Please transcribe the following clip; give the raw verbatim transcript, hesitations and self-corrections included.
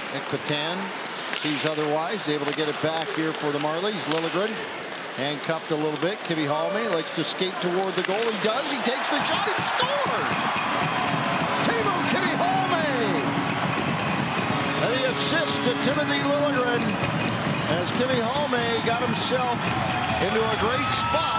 Ekpatan sees otherwise, able to get it back here for the Marlies. Liljegren handcuffed a little bit. Kivihalme likes to skate toward the goal. He does. He takes the shot. He scores! Teeme Kivihalme! And the assist to Timothy Liljegren as Kivihalme got himself into a great spot.